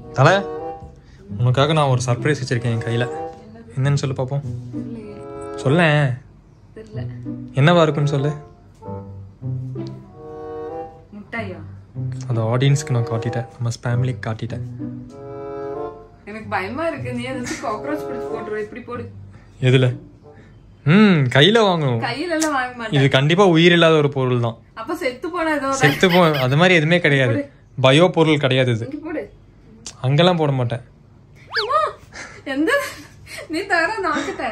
தலை உனக்காக நான் ஒரு சர்ப்ரைஸ் வச்சிருக்கேன் என் கையில். என்னன்னு சொல்லு பார்ப்போம். சொல்ல என்னவா இருக்குன்னு சொல்லு. அந்த ஆடியன்ஸ்க்கு நான் காட்டிட்டேன், நம்ம ஃபேமிலிக்கு காட்டிட்டேன். எனக்கு பயமா இருக்கு. நீ எதுக்கு காக்ரோச் பிடிச்சு போடுற? இப்படி போடு. எதுல? கையில வாங்கணும். கையில எல்லாம் வாங்க மாட்டேன். இது கண்டிப்பா உயிர் இல்லாத ஒரு பொருள் தான். அப்ப செத்து போன ஏதோ செத்து போ அது மாதிரி எதுவுமே கிடையாது. பயோ பொருள் கிடையாது இது. அங்கெல்லாம் போட மாட்டேன். எந்த நீ தர நாக்கிட்ட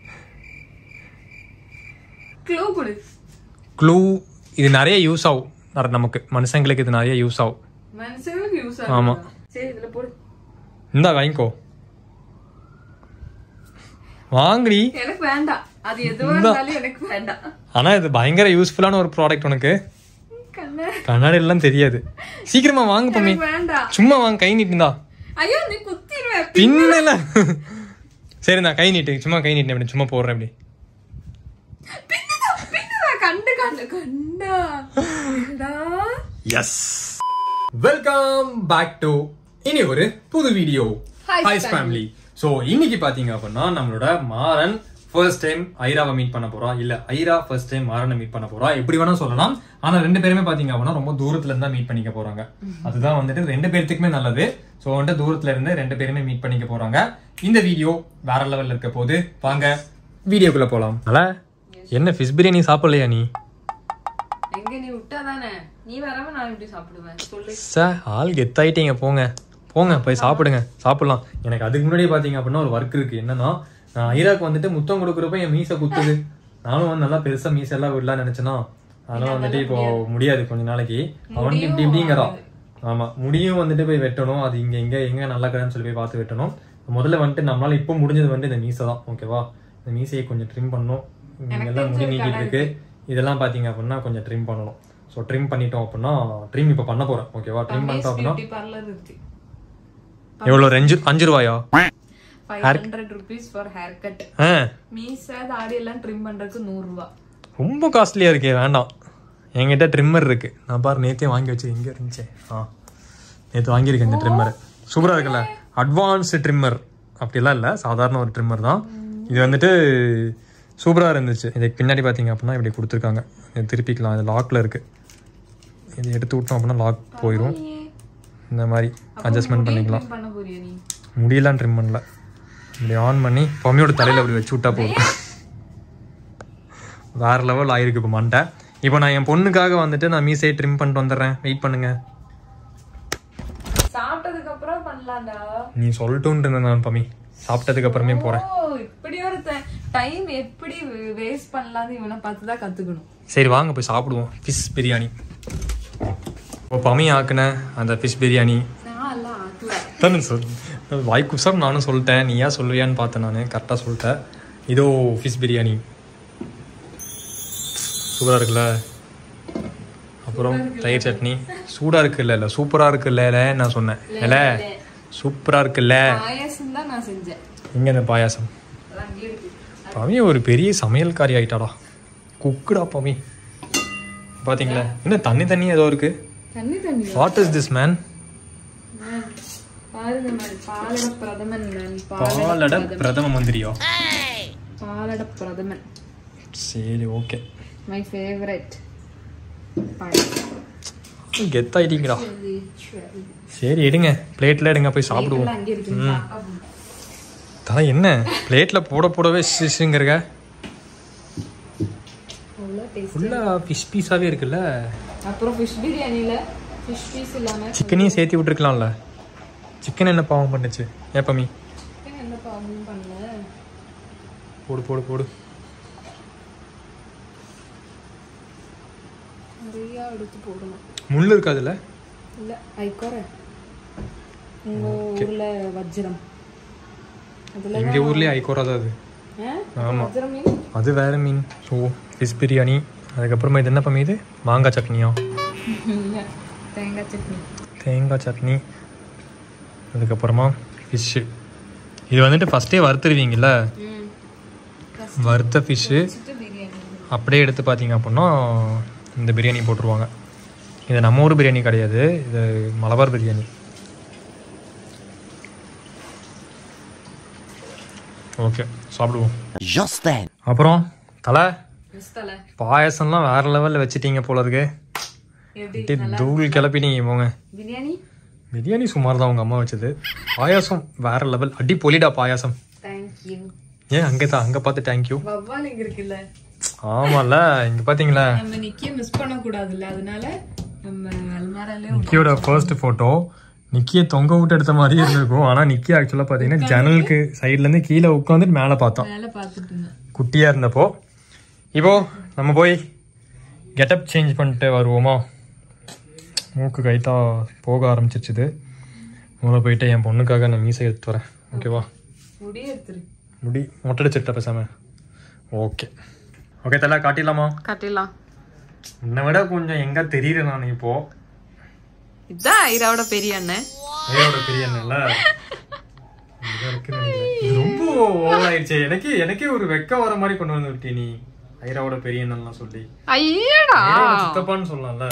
க்ளூ கொடு. க்ளூ இது நிறைய யூஸ் ஆகும் நமக்கு, மனுஷங்களுக்கு இது நிறைய யூஸ் ஆகும். மனுஷங்களுக்கு யூஸ் ஆகும். ஆமா சரி இதுல போடு. இந்தா வாங்கிக்கோ. வாங்கடி. எனக்கு வேண்டாம். அது எதுவா இருந்தாலும் எனக்கு வேண்டாம். ஆனா இது பயங்கர யூஸ்ஃபுல்லான ஒரு ப்ராடக்ட். உனக்கு கண்ணாடி எல்லாம் தெரியாது. சீக்கிரமா வாங்க பம்மி. சும்மா வாங்க, கை நீட்டுந்தா. ஐயோ நீ குத்திடுவே. பின்னல. சரி நான் கை நீட்டு, சும்மா கை நீட்டு அப்படி சும்மா போடுறேன் அப்படி. கண்டு கண்டு கண்டா. எஸ், வெல்கம் பேக் டு இனி ஒரு புது வீடியோ. Hi family. சோ இன்னைக்கு பாத்தீங்க அப்படின்னா நம்மளோட மாறன் ஃபர்ஸ்ட் டைம் ஐராவை மீட் பண்ண போறா, இல்ல ஐரா ஃபர்ஸ்ட் டைம் மாறனை மீட் பண்ண போறா, எப்படி வேணா சொல்லலாம். ஆனா ரெண்டு பேருமே பாத்தீங்க அப்படின்னா ரொம்ப தூரத்துல இருந்தா மீட் பண்ணிக்க போறாங்க. அதுதான் வந்துட்டு ரெண்டு பேர்த்துக்குமே நல்லது. சோ வந்துட்டு தூரத்துல இருந்து ரெண்டு பேருமே மீட் பண்ணிக்க போறாங்க. இந்த வீடியோ வேற லெவல்ல இருக்க போது. வாங்க வீடியோக்குள்ள போலாம். என்ன ஃபிஷ் பிரியாணி சாப்பிடலையா நீ? எங்க நீ விட்டாதானே, நீ வரவ நான் எப்படி சாப்பிடுவேன் சொல்லு. சார் ஆள் கெத்தாயிட்டீங்க. போங்க போங்க போய் சாப்பிடுங்க, சாப்பிடலாம். எனக்கு அதுக்கு முன்னாடி பாத்தீங்க அப்படின்னா ஒரு ஒர்க் இருக்கு. என்னன்னா நான் ஐராக்கு வந்துட்டு முத்தம் கொடுக்குறப்ப என் மீசை குத்துது. நானும் வந்து நல்லா பெருசா மீசை எல்லாம் விடலாம்னு நினைச்சேன்னா அதெல்லாம் வந்துட்டு இப்போ முடியாது. கொஞ்ச நாளைக்கு அவனுக்கு இப்படி இப்படிங்கிறான். ஆமா முடியும் வந்துட்டு போய் வெட்டணும். அது இங்க எங்க எங்க நல்லா கடைன்னு சொல்லி போய் பார்த்து வெட்டணும். முதல்ல வந்துட்டு நம்மளால இப்போ முடிஞ்சது வந்துட்டு இந்த மீசை தான். ஓகேவா, இந்த மீசையை கொஞ்சம் ட்ரிம் பண்ணணும். எல்லாம் முடி நீக்கிட்டு இருக்கு. இதெல்லாம் பாத்தீங்க அப்படின்னா கொஞ்சம் ட்ரிம் பண்ணணும். ஸோ ட்ரிம் பண்ணிட்டோம் அப்படின்னா ட்ரிம் இப்போ பண்ண போறேன். ஓகேவா, ட்ரிம் பண்ணிட்டோம் அப்படின்னா எவ்வளோ? 5 ரூபாயா? 500 rupees for haircut. மீசை தாடி எல்லாம் ட்ரிம் பண்றதுக்கு 100 ரூபாய். ரொம்ப காஸ்ட்லியா இருக்கே, வேண்டாம். என்கிட்ட ட்ரிம்மர் இருக்கு. நான் பாரு நேத்தே வாங்கி வச்சு எங்க இருந்துச்சு. நேற்று வாங்கியிருக்கேன் இந்த ட்ரிம்மர். சூப்பரா இருக்குல்ல, அட்வான்ஸ்டு ட்ரிம்மர். அப்படிலாம் இல்லை, சாதாரண ஒரு ட்ரிம்மர் தான். இது வந்துட்டு சூப்பரா இருந்துச்சு. இதுக்கு பின்னாடி பாத்தீங்க அப்படின்னா இப்படி கொடுத்துருக்காங்க. இது திருப்பிக்கலாம், இது லாக்ல இருக்கு. இது எடுத்து விட்டோம் அப்படின்னா லாக் போயிடும். இந்த மாதிரி அட்ஜஸ்ட்மெண்ட் பண்ணிக்கலாம். முடியெல்லாம் ட்ரிம் பண்ணல, இப்படி ஆன் பண்ணி பொம்மையோட தலையில அப்படி வச்சு விட்டா போதும். வேற லெவல் ஆயிருக்கு இப்போ மண்டை. இப்போ நான் என் பொண்ணுக்காக வந்துட்டு நான் மீசையை ட்ரிம் பண்ணிட்டு வந்துடுறேன். வெயிட் பண்ணுங்க. சாப்பிட்டதுக்கு அப்புறம் பண்ணலாம்டா. நீ சொல்லட்டும்னு இருந்தேன் நான் பம்மி. சாப்பிட்டதுக்கு அப்புறமே போறேன். இப்படி ஒரு டைம் எப்படி வேஸ்ட் பண்ணலாம்னு இவனை பார்த்து தான் கத்துக்கணும். சரி வாங்க போய் சாப்பிடுவோம். ஃபிஷ் பிரியாணி இப்போ பம்மி ஆக்குன அந்த ஃபிஷ் பிரியாணி தானே சொல். வாய்க்குசாம் நானும் சொல்லிட்டேன், நீ ஏன் சொல்லுவியான்னு பார்த்தேன். நான் கரெக்டாக சொல்லிட்டேன். இதோ ஃபிஷ் பிரியாணி சூப்பராக இருக்குல்ல. அப்புறம் தயிர் சட்னி சூடாக இருக்குல்ல. இல்லை சூப்பராக இருக்குல்ல நான் சொன்னேன். இல்லை சூப்பராக இருக்குல்ல. எங்க இந்த பாயாசம்? பமி ஒரு பெரிய சமையல்காரி ஆயிட்டாடா, குக்குடா பமி. பாத்தீங்களா என்ன தண்ணி தண்ணி ஏதோ இருக்கு. What is this man? பாலட பிரதம மந்திரியா? பாலட பிரதமன். சரி ஓகே. My favourite. கெத்தாயிட்டீங்கடா. சரி எடுங்க, பிளேட்ல எடுங்க, போய் சாப்பிடுவோம். தலை என்ன பிளேட்ல போட போடவே சிஷ்ங்கிறங்க. ஃபுல்லா ஃபிஷ் பீஸாவே இருக்குல்ல. அப்புறம் ஃபிஷ் பிரியாணில ஃபிஷ் பீஸ் இல்லாம சிக்கனையும் சேர்த்து விட்டுருக்கலாம்ல. சிக்கன் என்ன பாவம் பண்ணுச்சு? ஏப்பமி என்ன பாவம் பண்ணல. போடு போடு போடு. நிறைய எடுத்து போடணும். முள்ளு இருக்காதுல்ல? இல்ல ஐகோர. உங்க ஊர்ல வஜ்ரம். எங்க ஊர்லயே ஐகோரா தான் அது. ஆமா அது வேற மீன். So fish biryani. அதுக்கப்புறமா இது என்ன பம்மி? இது மாங்காய் சட்னியா? தேங்காய் சட்னி. தேங்காய் சட்னி. அதுக்கப்புறமா ஃபிஷ்ஷு. இது வந்துட்டு ஃபஸ்ட்டே வறுத்துருவீங்கல்ல, வறுத்த ஃபிஷ்ஷு அப்படியே எடுத்து பார்த்தீங்க அப்படின்னா இந்த பிரியாணி போட்டுருவாங்க. இது நம்ம ஊர் பிரியாணி கிடையாது, இது மலபார் பிரியாணி. ஓகே சாப்பிடுவோம். அப்புறம் தலை பாயசம்லாம் வேற லெவல்ல வச்சிட்டீங்க போல இருக்கு. தூள் கிளப்பிட்டீங்க போங்க. பிரியாணி சுமார் தான் உங்க அம்மா வச்சது. பாயாசம் வேற லெவல், அடி பொலிடா பாயாசம். ஏன் அங்க பார்த்து தேங்க்யூ. ஆமால இங்க பாத்தீங்களா, நிக்கியோட ஃபர்ஸ்ட் போட்டோ நிக்கியை தொங்க விட்டு எடுத்த மாதிரியே இருக்கும். ஆனா நிக்கி ஆக்சுவலா பாத்தீங்கன்னா ஜன்னலுக்கு சைட்ல இருந்து கீழே உட்காந்துட்டு மேல பார்த்தோம் குட்டியா இருந்தப்போ. இப்போ நம்ம போய் கெட்டப் சேஞ்ச் பண்ணிட்டு வருவோமா? மூக்கு கைத்தா போக ஆரம்பிச்சிருச்சுது. முதல்ல போயிட்டு என் பொண்ணுக்காக நான் மீசை எடுத்து வரேன். ஓகேவா? முடி மொட்டடிச்சிட்ட பேசாம. ஓகே ஓகே தலை காட்டிடலாமா? காட்டிடலாம். உன்னை விட கொஞ்சம் எங்க தெரியுது நான் இப்போ. இதான் ஐராவோட பெரிய அண்ணன். ஐராவோட பெரிய அண்ணன்ல ரொம்ப ஓவர் ஆயிடுச்சு. எனக்கே ஒரு வெக்க வர மாதிரி கொண்டு வந்து விட்டே நீ. ஐராவோட பெரிய அண்ணன்லாம் சொல்லி ஐயடா சித்தப்பான்னு சொல்லலாம்ல.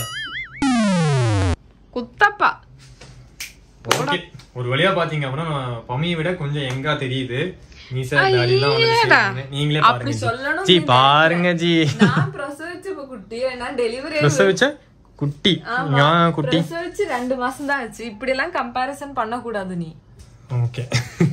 குத்தப்பா. ஓகே ஒரு வழியா பாத்தீங்க அப்படின்னா பம்மியை விட கொஞ்சம் எங்கா தெரியுது. நீங்களே பாருங்க ஜி, பாருங்க ஜி. பிரசவிச்ச குட்டி குட்டி 2 மாசம் தான் ஆச்சு. இப்படி எல்லாம் கம்பேரிசன் பண்ண கூடாது நீ. ஓகே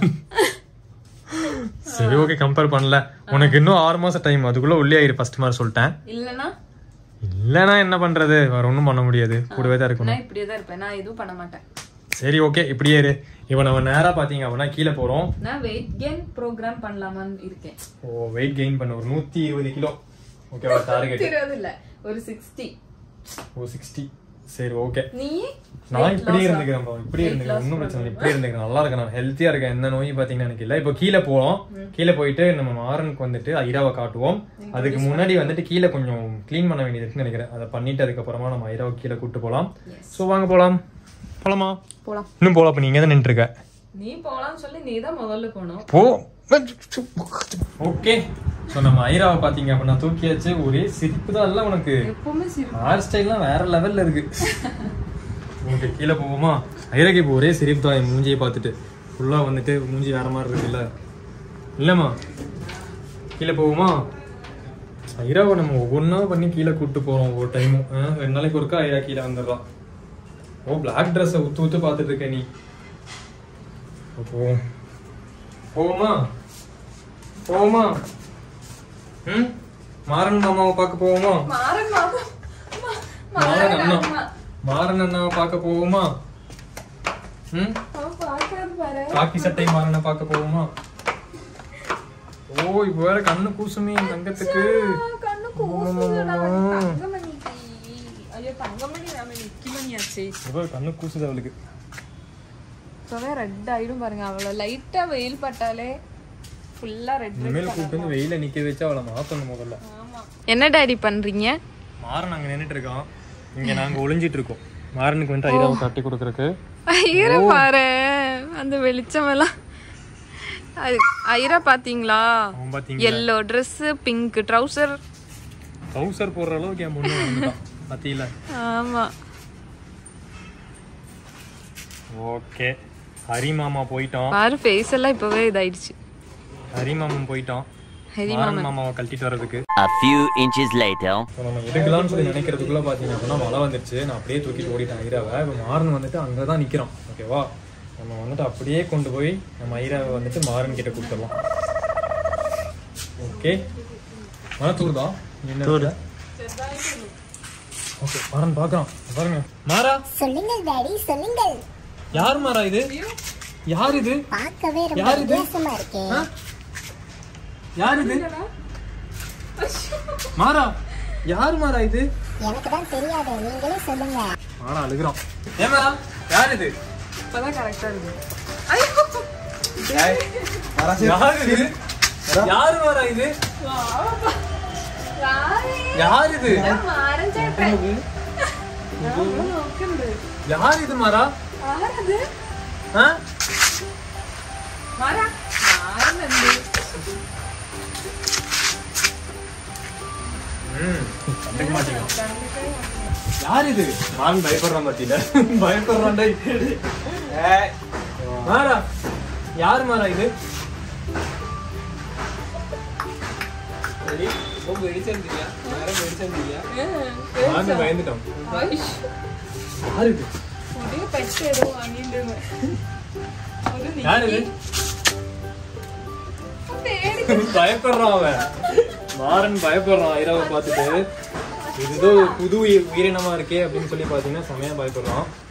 சரி ஓகே கம்பேர் பண்ணல. உனக்கு இன்னும் 6 மாசம் டைம், அதுக்குள்ள உள்ளே ஆயிரு ஃபர்ஸ்ட் மாதிரி சொல்லிட்டேன். இல்லனா என்ன பண்றது, வேற ஒண்ணும் பண்ண முடியாது. கூடவே தான் இருக்கணும். நான் இப்படியே தான் இருப்பேன், நான் எதுவும் பண்ண மாட்டேன். சரி ஓகே இப்படியே இரு. இப்போ நம்ம நேரா பாத்தீங்க அப்படின்னா கீழே போறோம். நான் வெயிட் கெயின் ப்ரோகிராம் பண்ணலாமான்னு இருக்கேன். ஓ வெயிட் கெயின் பண்ண ஒரு 120 கிலோ. ஓகேவா? டார்கெட் 120 இல்ல ஒரு 60. ஓ 60. சரி ஓகே. நீ நான் இப்படியே இருந்துக்கிறேன். இப்படியே இருந்துக்கிறேன், ஒன்றும் பிரச்சனை இல்லை. இப்படியே இருந்துக்கிறேன், நல்லா இருக்கேன், நான் ஹெல்த்தியா இருக்கேன். எந்த நோயும் பாத்தீங்கன்னா எனக்கு இல்லை. இப்போ கீழே போறோம். கீழே போயிட்டு நம்ம மாறனுக்கு வந்துட்டு ஐராவை காட்டுவோம். அதுக்கு முன்னாடி வந்துட்டு கீழே கொஞ்சம் கிளீன் பண்ண வேண்டியது இருக்குன்னு நினைக்கிறேன். அதை பண்ணிட்டு அதுக்கப்புறமா நம்ம ஐராவை கீழே கூட்டு போலாம். ஸோ வாங்க போலாம். போலாமா? போலாம். இன்னும் போலாம். அப்ப நீங்க தான் நின்று இருக்க. நீ போலாம்னு சொல்லி நீ தான் முதல்ல போணும். போ. ஓகே சோ நம்ம ஐராவை பாத்தீங்க அப்படின்னா தூக்கியாச்சு. ஒரே சிரிப்பு தான் இல்ல உனக்கு? எப்பவுமே சிரிப்பு. ஹேர் ஸ்டைல்லாம் வேற லெவல்ல இருக்கு. ஓகே கீழே போவோமா? ஐராக்கு இப்போ ஒரே சிரிப்பு தான். மூஞ்சியை பார்த்துட்டு ஃபுல்லா வந்துட்டு மூஞ்சி வேற மாதிரி இருக்குல்ல. இல்லம்மா கீழே போவோமா? ஐராவை நம்ம ஒவ்வொன்றா பண்ணி கீழே கூப்பிட்டு போறோம். ஒவ்வொரு டைமும் 2 நாளைக்கு ஒருக்கா ஐரா கீழே வந்துடுறான். ஓ பிளாக் ட்ரெஸ்ஸை உத்து பார்த்துட்டு இருக்க நீ. போவோமா? போவோமா? மாறன் மாமாவை பார்க்க போவோமா? மாறன் அண்ணாவை பார்க்க போவோமா? காக்கி சட்டை மாறனை பார்க்க போவோமா? ஓ இப்ப வேற கண்ணு கூசுமே தங்கத்துக்கு. கண்ணு கூசுது அவளுக்கு. ரெட் ஆயிடும் பாருங்க. அவள லைட்டா வெயில் பட்டாலே ஃபுல்லா ரெட். மேல கூட்டி வந்து வெயில நிக்க வச்சு அவளை மாத்தணும் முதல்ல. என்ன டாடி பண்றீங்க? மாறன் அங்க நின்னுட்டு இருக்கான், இங்க நாங்க ஒளிஞ்சிட்டு இருக்கோம். மாறனுக்கு வந்து ஐராவை கட்டி கொடுக்கறதுக்கு. ஐரா பாரு அந்த வெளிச்சம் எல்லாம். ஐரா பாத்தீங்களா? yellow dress, pink trouser. trouser போடுற அளவுக்கு என் பொண்ணு வந்துட்டான் பாத்தீங்களா? ஆமா. ஓகே ஹரி மாமா போயிட்டோம் பாரு. ஃபேஸ் எல்லாம் இப்பவே இதாயிடுச்சு. ஹரி மாமா போயிட்டோம். ஹரி மாமாவை கழட்டிட்டு வரதுக்கு. a few inches later நம்ம எடுக்கலாம்னு சொல்லி நினைக்கிறதுக்குள்ள பாத்தீங்க அப்படின்னா மழை வந்துருச்சு. நான் அப்படியே தூக்கிட்டு ஓடிட்டேன் ஐராவை. இப்போ மாறன் வந்துட்டு அங்கதான் நிக்கிறோம். ஓகேவா? நம்ம வந்துட்டு அப்படியே கொண்டு போய் நம்ம ஐராவை வந்துட்டு மாறன் கிட்ட கொடுத்துடலாம். ஓகே மழை தூர்தான் என்ன? ஓகே மாறன் பாக்குறான் பாருங்க. மாறா சொல்லுங்க டாடி சொல்லுங்க. யார் மாறா இது? யார் இது? பார்க்கவே ரொம்ப வித்தியாசமா இருக்கே. யார் இது? மாறா யார் மாறா இது? எனக்கு தான் தெரியாது, நீங்களே சொல்லுங்க. மாறா அழுகுறான். ஏ மாறா யார் இது? இப்பதான் கரெக்ட்டா இருக்கு. மாறா யார் இது? யார் மாறா இது? யார் இது? மாறன் சேட்டை. யார் இது மாறா? யாரது? மாறா மாறன் வந்து கண்டுக்க மாட்டீங்க. யார் இது? மாறன் பயப்படுறான் பாத்தீங்களா? பயப்படுறான். மாறா யார் மாறா இது? நானும் பயந்துட்டோம். பயப்படுறான் அவன். மாறன் பயப்படுறான் ஐராவை பார்த்துட்டு. இது ஏதோ புது உயிரினமா இருக்கே அப்படின்னு சொல்லி பாத்தீங்கன்னா செமையா பயப்படுறான்.